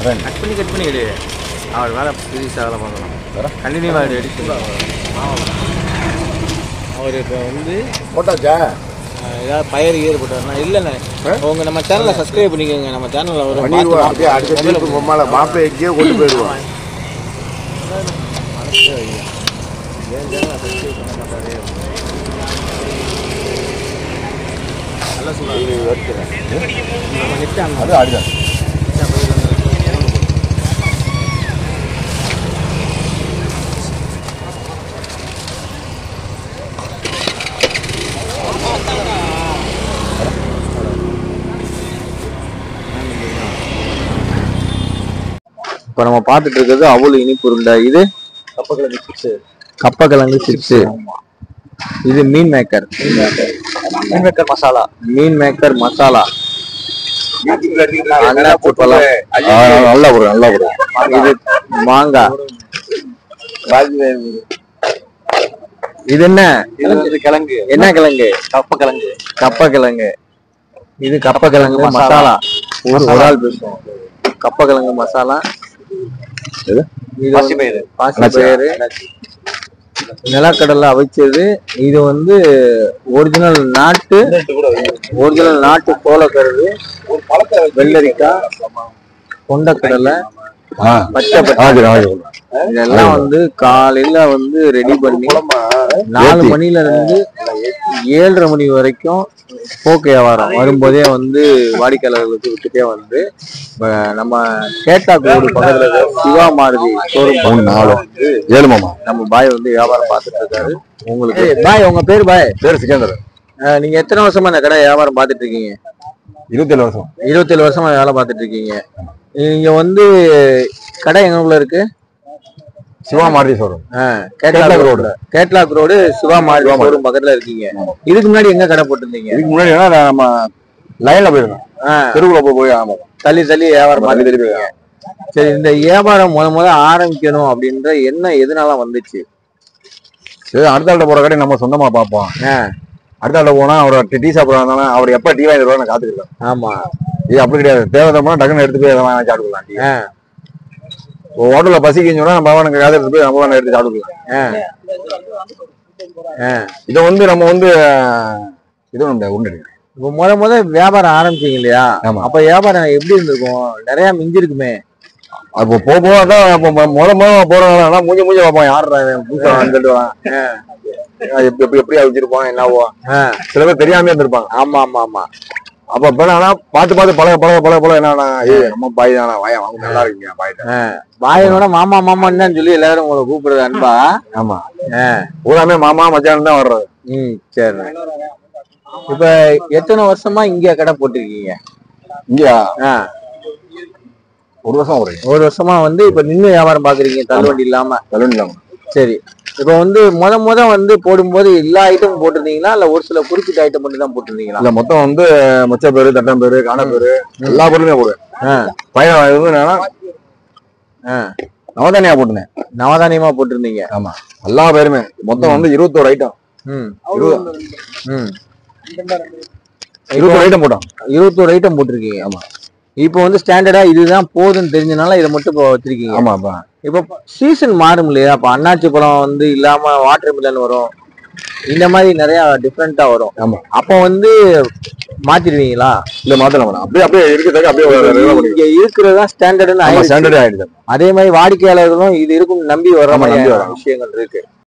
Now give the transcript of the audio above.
Cut பண்ணி எடு. அவர் வேலை சீரியஸாக வேலை பார்க்கலாம். கண்டினியூவாக எடுத்து அவர் இப்போ வந்து போட்டாச்சா ஏதாவது பயிர் ஈடு போட்டாருன்னா இல்லைண்ணே உங்கள் நம்ம சேனலை சப்ஸ்கிரைப் பண்ணிக்கோங்க. நம்ம சேனலில் ஒரு அப்படியே அடுத்த பொம்மால மாப்பிள்ளை எங்கேயோ கொண்டு போயிடுவான். நல்லா சொல்லுவாங்க. அது ஆடிதான் இப்போ நம்ம பார்த்துட்டு இருக்கிறது அவ்வளோ இனிப்பு உருண்டை. இது கப்பக்கிழங்கு சிப்ஸ். கப்பக்கிழங்கு சிப்ஸ். இது மீன் மேக்கர் மசாலா. மீன் மேக்கர் மசாலா நல்லா போடும். இது மாங்காய். இது என்ன கிழங்கு? என்ன கிழங்கு? கப்பக்கிழங்கு. கப்பக்கிழங்கு. இது கப்பக்கிழங்கு மசாலா. ஒரு ஆள் பேசுவோம். கப்பக்கிழங்கு மசாலா. பாசிப்பயிறு நிலக்கடலை அவிச்சது. இது வந்து ஒரிஜினல் நாட்டு சோளக்கருது, வெள்ளரிக்காய், கொண்டக்கடலை, பச்சை இதெல்லாம் வந்து காலையில வந்து ரெடி பண்ணி 4 மணில இருந்து 7:30 மணி வரைக்கும் போக்கு வியாபாரம் வரும்போதே வந்து வாடிக்கையாளர்களுக்கு விட்டுட்டே வந்து நம்ம கேட்டாக் ரோடு பக்கத்துல சிவா மாருதி ஷோரூம் வந்து 7 மாமா நம்ம பாய் வந்து வியாபாரம் பார்த்துட்டு இருக்காரு. உங்களுக்கு பாய், உங்க பேரு? பாய் பேர் சிக்கந்தர். நீங்க எத்தனை வருஷமா இந்த கடை வியாபாரம் பார்த்துட்டு இருக்கீங்க? 27 வருஷம். 27 வருஷமா வேலை பார்த்துட்டு இருக்கீங்க. நீங்க வந்து கடை எங்களுக்குள்ள இருக்கு? சிவா மாருதி ஷோரூம். கேட்லாக் ரோடு சிவா மாருதி ஷோரூம் பக்கத்துல இருக்கீங்க. இதுக்கு முன்னாடி எங்க கடை போட்டிருந்தீங்க? இதுக்கு முன்னாடி நம்ம லைன்ல போயிருந்தோம். தெருவுல போய் தள்ளி வியாபாரம் பார்த்துட்டு இருக்கீங்க. சரி, இந்த வியாபாரம் முத ஆரம்பிக்கணும் அப்படின்ற எண்ணம் எதனால வந்துச்சு? சரி, அடுத்த ஆள்கிட்ட போற கடை நம்ம சொந்தமா பார்ப்போம். அடுத்த ஆள்கிட்ட போனா அவர் டீ சாப்பிடுறாங்க. அவர் எப்ப டீ வாங்கி வருவான்னு காத்துக்கலாம். ஆமா, இது அப்படி கிடையாது. தேவையான டக்குன்னு எடுத்து போய் வாங்கி சாப்பிடலாம். ஹோட்டல்ல பசிக்குன்னு சொன்னா நம்ம அவனுக்கு காதை எடுத்து போய் நம்ம எடுத்து சாப்பிடலாம். இதை வந்து நம்ம வந்து இது உண்டு. இப்போ முத வியாபாரம் ஆரம்பிச்சீங்க இல்லையா? அப்ப வியாபாரம் எப்படி இருந்திருக்கும்? நிறைய மிஞ்சி இருக்குமே. அப்போ போதான் போறவங்க மூஞ்சி பார்ப்போம். யாருடா எப்படி வச்சிருப்பான் என்னவோ. சில பேர் தெரியாம இருந்திருப்பாங்க. ஆமா. அப்ப ஆனா பார்த்து பழக என்னன்னா நம்ம பாய் தானா வாயா வாங்க நல்லா இருக்கீங்க பாய்ட்ட. பாயனோட மாமான்னு சொல்லி எல்லாரும் உங்களை கூப்பிடுறது அன்பா. ஆமா, பூராமே மாமா மச்சான் தான் வர்றது. சரி. இப்ப எத்தனை வருஷமா இங்க கடை போட்டிருக்கீங்க? இங்கயா? 1 வருஷம். ஒரு வருஷமா வந்து இப்ப நின்று வியாபாரம் பாக்குறீங்க, தள்ளுவண்டி இல்லாம? சரி. இப்ப வந்து முத வந்து போடும்போது எல்லா ஐட்டமும் போட்டிருந்தீங்களா, இல்ல ஒரு சில குறிப்பிட்ட ஐட்டம் மட்டும் தான் போட்டிருந்தீங்களா? இல்ல, மொத்தம் வந்து மொச்ச பேரு, தட்டம் பேரு, காண பேரு, எல்லா பொருளுமே போடுவேன். பையன் நவதானியா போட்டுனேன். நவதானியமா போட்டிருந்தீங்க? ஆமா, எல்லா பேருமே மொத்தம் வந்து 21 ஐட்டம். 21 ஐட்டம் போட்டோம். 21 ஐட்டம் போட்டிருக்கீங்க. ஆமா. இப்போ வந்து ஸ்டாண்டர்டா இதுதான் போதுன்னு தெரிஞ்சனால இதை மட்டும் இப்போ வச்சிருக்கீங்க. ஆமாப்பா. இப்போ சீசன் மாறும் இல்லையா? அப்ப அண்ணாச்சி பழம் வந்து இல்லாம வாட்டர் மிலன் வரும், இந்த மாதிரி நிறைய டிஃப்ரெண்டா வரும். ஆமா. அப்போ வந்து மாத்திடுவீங்களா? இல்ல, மாத்தலாம். அப்படியே இருக்கிறது இங்க இருக்கிறதா ஸ்டாண்டர்ட்னு ஆயிடுது. அதே மாதிரி வாடிக்கையாளர்களும் இது இருக்கும் நம்பி வர மாதிரி விஷயங்கள் இருக்கு.